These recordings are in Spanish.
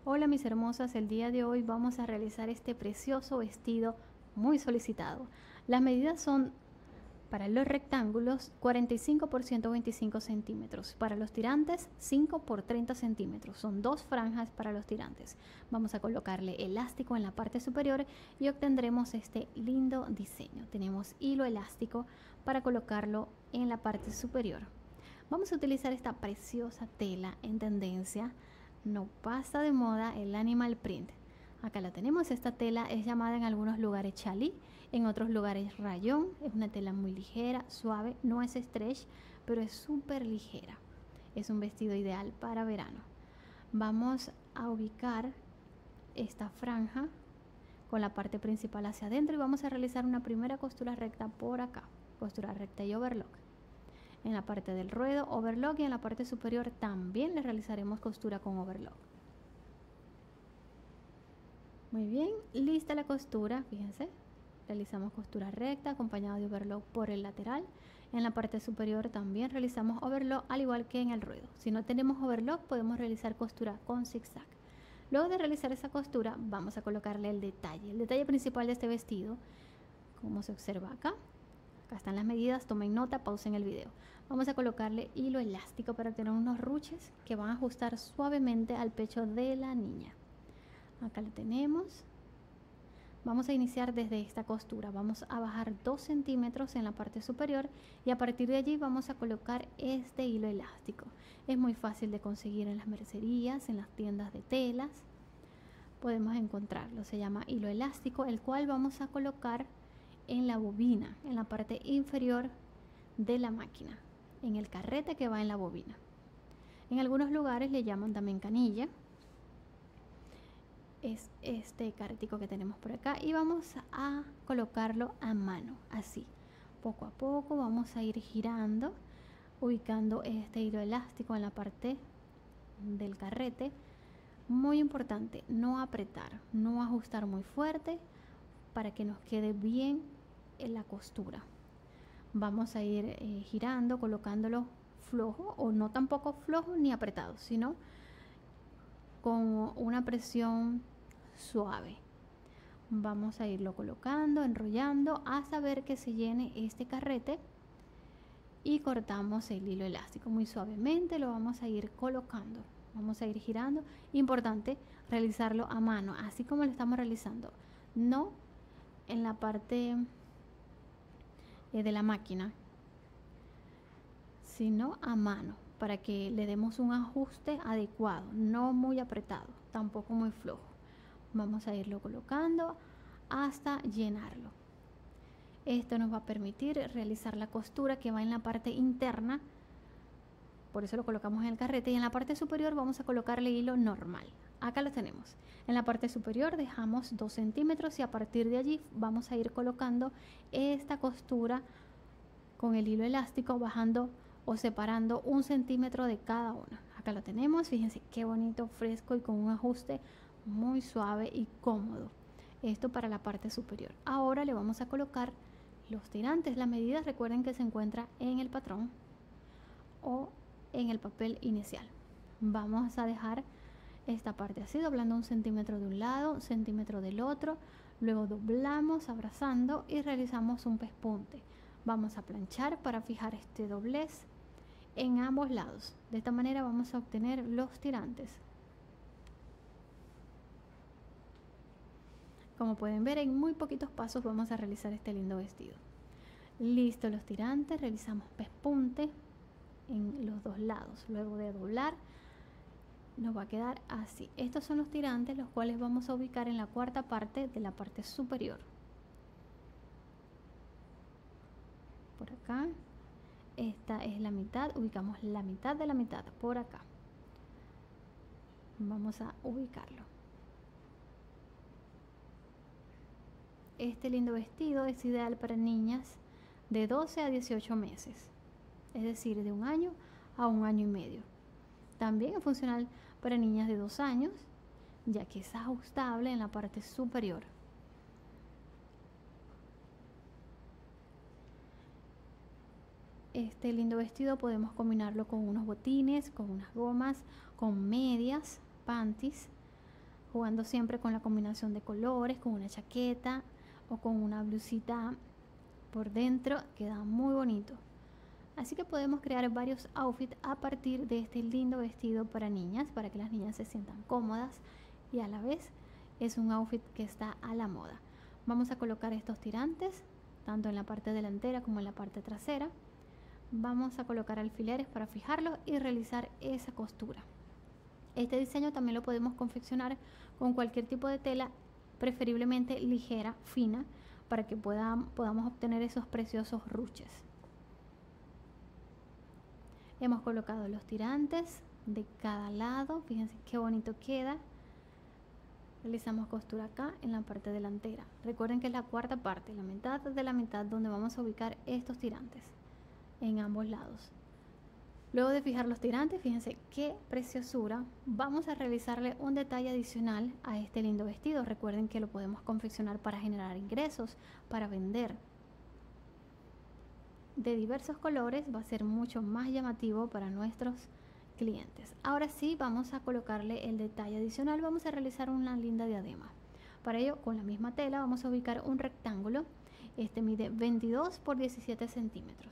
Hola mis hermosas, el día de hoy vamos a realizar este precioso vestido muy solicitado. Las medidas son para los rectángulos 45 por 125 centímetros, para los tirantes 5 por 30 centímetros, son dos franjas para los tirantes. Vamos a colocarle elástico en la parte superior y obtendremos este lindo diseño. Tenemos hilo elástico para colocarlo en la parte superior. Vamos a utilizar esta preciosa tela en tendencia. No pasa de moda, el animal print. Acá la tenemos. Esta tela es llamada en algunos lugares chalí, en otros lugares rayón. Es una tela muy ligera, suave, no es stretch, pero es súper ligera. Es un vestido ideal para verano. Vamos a ubicar esta franja con la parte principal hacia adentro y vamos a realizar una primera costura recta por acá, costura recta y overlock. En la parte del ruedo, overlock, y en la parte superior también le realizaremos costura con overlock. Muy bien, lista la costura, fíjense. Realizamos costura recta acompañado de overlock por el lateral. En la parte superior también realizamos overlock, al igual que en el ruedo. Si no tenemos overlock, podemos realizar costura con zigzag. Luego de realizar esa costura, vamos a colocarle el detalle principal de este vestido, como se observa acá. Acá están las medidas, tomen nota, pausen el video. Vamos a colocarle hilo elástico para obtener unos ruches que van a ajustar suavemente al pecho de la niña. Acá lo tenemos. Vamos a iniciar desde esta costura. Vamos a bajar 2 centímetros en la parte superior y a partir de allí vamos a colocar este hilo elástico. Es muy fácil de conseguir en las mercerías, en las tiendas de telas. Podemos encontrarlo. Se llama hilo elástico, el cual vamos a colocar en la bobina, en la parte inferior de la máquina, en el carrete que va en la bobina. En algunos lugares le llaman también canilla. Es este carretico que tenemos por acá y vamos a colocarlo a mano, así. Poco a poco vamos a ir girando, ubicando este hilo elástico en la parte del carrete. Muy importante, no apretar, no ajustar muy fuerte para que nos quede bien en la costura. Vamos a ir girando, colocándolo flojo, o no tampoco flojo ni apretado, sino con una presión suave. Vamos a irlo colocando, enrollando hasta ver que se llene este carrete y cortamos el hilo elástico muy suavemente. Lo vamos a ir colocando, vamos a ir girando. Importante realizarlo a mano, así como lo estamos realizando, no en la parte de la máquina, sino a mano, para que le demos un ajuste adecuado, no muy apretado, tampoco muy flojo. Vamos a irlo colocando hasta llenarlo. Esto nos va a permitir realizar la costura que va en la parte interna, por eso lo colocamos en el carrete, y en la parte superior vamos a colocarle hilo normal. Acá lo tenemos. En la parte superior dejamos 2 centímetros y a partir de allí vamos a ir colocando esta costura con el hilo elástico, bajando o separando 1 centímetro de cada una. Acá lo tenemos, fíjense qué bonito, fresco y con un ajuste muy suave y cómodo. Esto para la parte superior. Ahora le vamos a colocar los tirantes. Las medidas, recuerden que se encuentra en el patrón o en el papel inicial. Vamos a dejar esta parte así, doblando 1 centímetro de un lado, 1 centímetro del otro. Luego doblamos abrazando y realizamos un pespunte. Vamos a planchar para fijar este doblez en ambos lados. De esta manera vamos a obtener los tirantes. Como pueden ver, en muy poquitos pasos vamos a realizar este lindo vestido. Listo los tirantes, realizamos pespunte en los dos lados. Luego de doblar, nos va a quedar así. Estos son los tirantes, los cuales vamos a ubicar en la cuarta parte de la parte superior. Por acá, esta es la mitad, ubicamos la mitad de la mitad por acá. Vamos a ubicarlo. Este lindo vestido es ideal para niñas de 12 a 18 meses, es decir, de 1 año a 1 año y medio. También es funcional para niñas de 2 años, ya que es ajustable en la parte superior. Este lindo vestido podemos combinarlo con unos botines, con unas gomas, con medias, panties. jugando siempre con la combinación de colores, con una chaqueta o con una blusita por dentro, queda muy bonito. Así que podemos crear varios outfits a partir de este lindo vestido para niñas, para que las niñas se sientan cómodas y a la vez es un outfit que está a la moda. Vamos a colocar estos tirantes tanto en la parte delantera como en la parte trasera. Vamos a colocar alfileres para fijarlos y realizar esa costura. Este diseño también lo podemos confeccionar con cualquier tipo de tela, preferiblemente ligera, fina, para que podamos obtener esos preciosos ruches. Hemos colocado los tirantes de cada lado, fíjense qué bonito queda. Realizamos costura acá en la parte delantera. Recuerden que es la cuarta parte, la mitad de la mitad, donde vamos a ubicar estos tirantes en ambos lados. Luego de fijar los tirantes, fíjense qué preciosura. Vamos a realizarle un detalle adicional a este lindo vestido. Recuerden que lo podemos confeccionar para generar ingresos, para vender. De diversos colores, va a ser mucho más llamativo para nuestros clientes. Ahora sí, vamos a colocarle el detalle adicional. Vamos a realizar una linda diadema. Para ello, con la misma tela vamos a ubicar un rectángulo. Este mide 22 por 17 centímetros.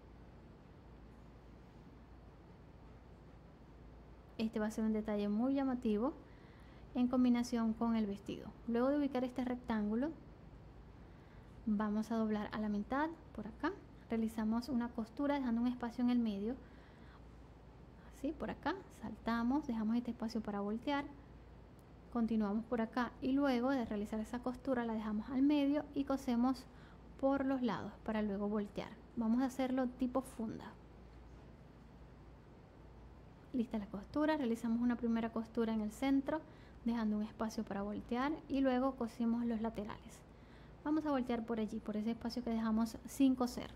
Este va a ser un detalle muy llamativo en combinación con el vestido. Luego de ubicar este rectángulo, vamos a doblar a la mitad por acá. Realizamos una costura dejando un espacio en el medio. Así, por acá, saltamos, dejamos este espacio para voltear. Continuamos por acá y luego de realizar esa costura la dejamos al medio y cosemos por los lados para luego voltear. Vamos a hacerlo tipo funda. Lista la costura, realizamos una primera costura en el centro, dejando un espacio para voltear y luego cosimos los laterales. Vamos a voltear por allí, por ese espacio que dejamos sin coser.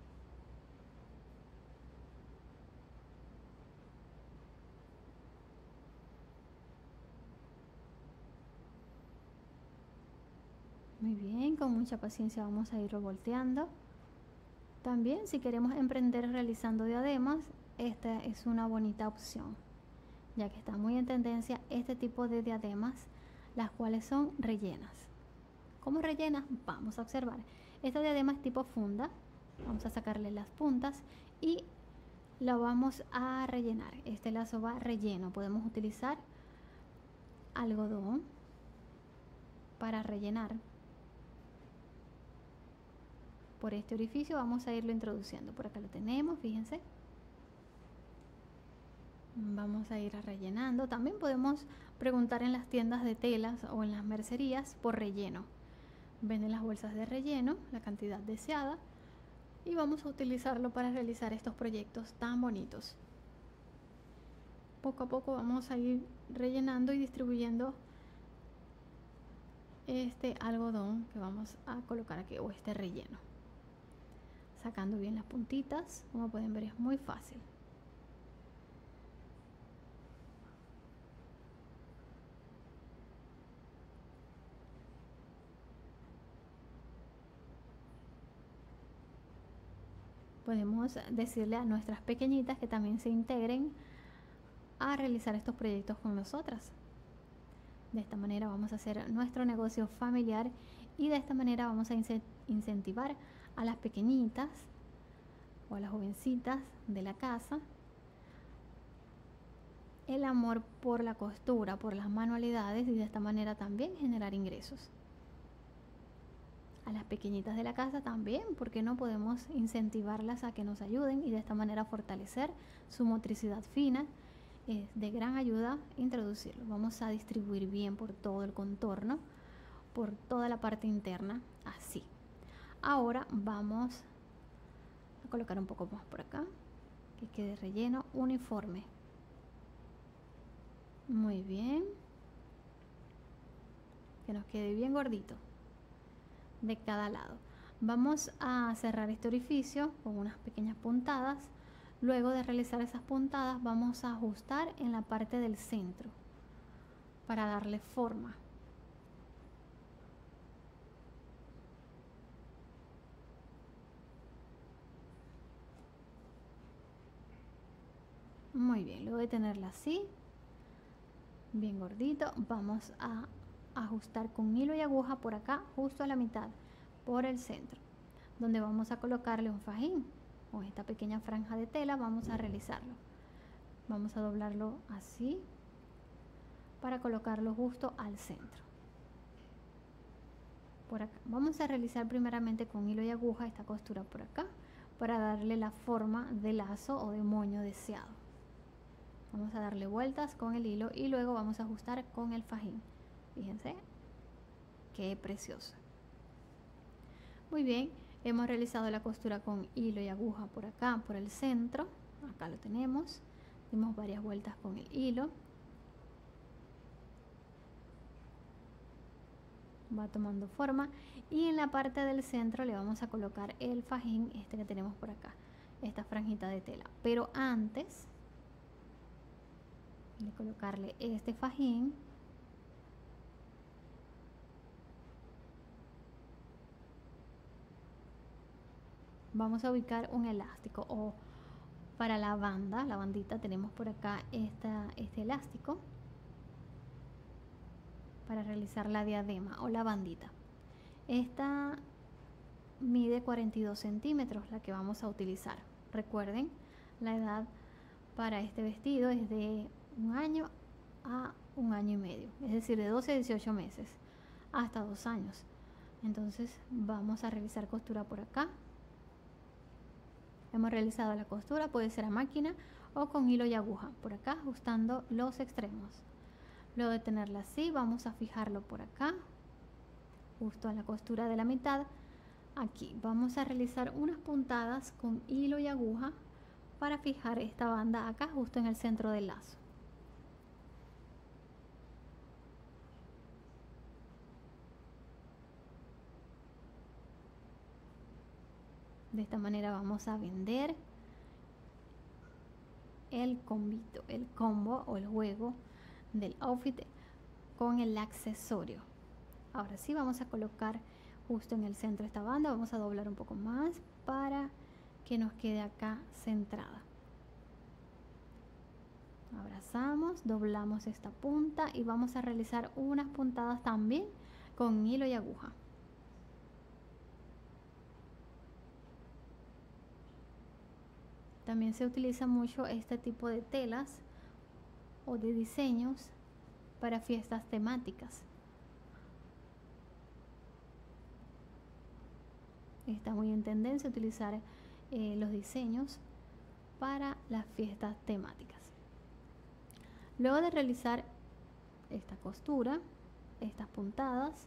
Muy bien, con mucha paciencia vamos a irlo volteando. También si queremos emprender realizando diademas, esta es una bonita opción, ya que está muy en tendencia este tipo de diademas, las cuales son rellenas. ¿Cómo rellenas? Vamos a observar. Esta diadema es tipo funda. Vamos a sacarle las puntas y la vamos a rellenar. Este lazo va relleno. Podemos utilizar algodón para rellenar. Por este orificio vamos a irlo introduciendo. Por acá lo tenemos, fíjense. Vamos a ir rellenando. También podemos preguntar en las tiendas de telas o en las mercerías por relleno. Venden las bolsas de relleno, la cantidad deseada, y vamos a utilizarlo para realizar estos proyectos tan bonitos. Poco a poco vamos a ir rellenando y distribuyendo este algodón que vamos a colocar aquí, o este relleno. Sacando bien las puntitas, como pueden ver es muy fácil. Podemos decirle a nuestras pequeñitas que también se integren a realizar estos proyectos con nosotras. De esta manera vamos a hacer nuestro negocio familiar y de esta manera vamos a incentivar a las pequeñitas o a las jovencitas de la casa el amor por la costura, por las manualidades, y de esta manera también generar ingresos. A las pequeñitas de la casa también, porque no podemos incentivarlas a que nos ayuden y de esta manera fortalecer su motricidad fina. Es de gran ayuda introducirlo. Vamos a distribuir bien por todo el contorno, por toda la parte interna, así. Ahora vamos a colocar un poco más por acá, que quede relleno uniforme. Muy bien, que nos quede bien gordito de cada lado. Vamos a cerrar este orificio con unas pequeñas puntadas. Luego de realizar esas puntadas vamos a ajustar en la parte del centro para darle forma. Muy bien, luego de tenerla así, bien gordito. Vamos a ajustar con hilo y aguja por acá, justo a la mitad, por el centro, donde vamos a colocarle un fajín. Con esta pequeña franja de tela vamos a realizarlo. Vamos a doblarlo así para colocarlo justo al centro. Por acá vamos a realizar primeramente con hilo y aguja esta costura por acá para darle la forma de lazo o de moño deseado. Vamos a darle vueltas con el hilo y luego vamos a ajustar con el fajín. Fíjense qué precioso. Muy bien, hemos realizado la costura con hilo y aguja por acá, por el centro. Acá lo tenemos. Dimos varias vueltas con el hilo. Va tomando forma y en la parte del centro le vamos a colocar el fajín este que tenemos por acá, esta franjita de tela. Pero antes de colocarle este fajín, vamos a ubicar un elástico, o para la banda, la bandita, tenemos por acá este elástico para realizar la diadema o la bandita. Esta mide 42 centímetros, la que vamos a utilizar. Recuerden, la edad para este vestido es de 1 año a 1 año y medio, es decir, de 12 a 18 meses hasta 2 años. Entonces vamos a realizar costura por acá. Hemos realizado la costura, puede ser a máquina o con hilo y aguja, por acá ajustando los extremos. Luego de tenerla así, vamos a fijarlo por acá, justo a la costura de la mitad. Aquí vamos a realizar unas puntadas con hilo y aguja para fijar esta banda acá, justo en el centro del lazo. De esta manera vamos a vender el combito, el combo o el juego del outfit con el accesorio. Ahora sí vamos a colocar justo en el centro esta banda, vamos a doblar un poco más para que nos quede acá centrada. Abrazamos, doblamos esta punta y vamos a realizar unas puntadas también con hilo y aguja. También se utiliza mucho este tipo de telas o de diseños para fiestas temáticas. Está muy en tendencia utilizar los diseños para las fiestas temáticas. Luego de realizar esta costura, estas puntadas,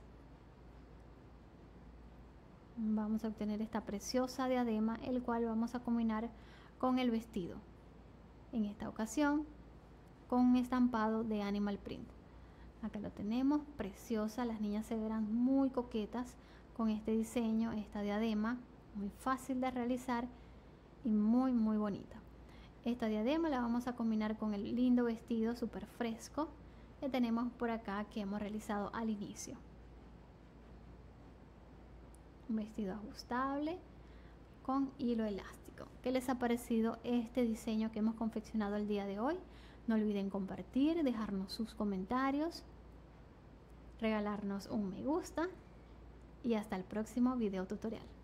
vamos a obtener esta preciosa diadema, el cual vamos a combinar con el vestido. En esta ocasión con un estampado de animal print. Acá lo tenemos, preciosa. Las niñas se verán muy coquetas con este diseño, esta diadema, muy fácil de realizar y muy bonita. Esta diadema la vamos a combinar con el lindo vestido súper fresco que tenemos por acá, que hemos realizado al inicio. Un vestido ajustable con hilo elástico. ¿Qué les ha parecido este diseño que hemos confeccionado el día de hoy? No olviden compartir, dejarnos sus comentarios, regalarnos un me gusta y hasta el próximo video tutorial.